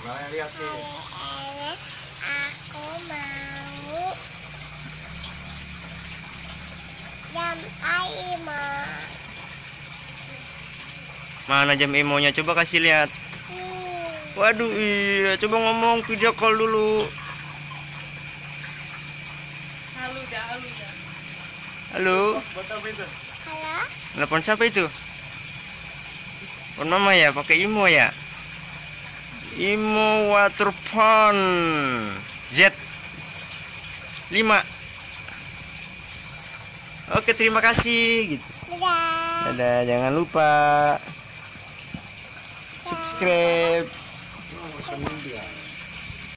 Mana lihat nih. Aku mau jam Aimo. Mana jam Imonya? Coba kasih lihat. Waduh, iya. Coba ngomong video call dulu. Halo dah. Halo. Buat apa itu? Halo? Telepon siapa itu? Telepon mama ya, pakai Imo ya. Imo Waterphone Z5. Oke, terima kasih gitu. Dadah. Dadah, jangan lupa subscribe. Seminggu ya.